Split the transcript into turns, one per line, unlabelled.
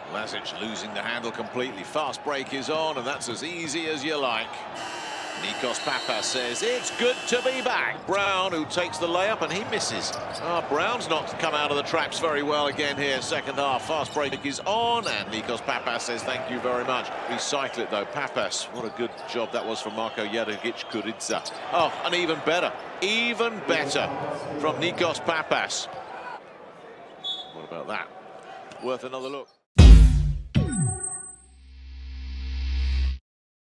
Lazic losing the handle completely. Fast break is on, and that's as easy as you like. Nikos Pappas says it's good to be back. Brown, who takes the layup, and he misses. Brown's not come out of the traps very well again here. Second half, fast break is on, and Nikos Pappas says thank you very much. Recycle it though. Pappas, what a good job that was from Marko Jadagic-Kurica. Oh, and even better from Nikos Pappas. What about that? Worth another look.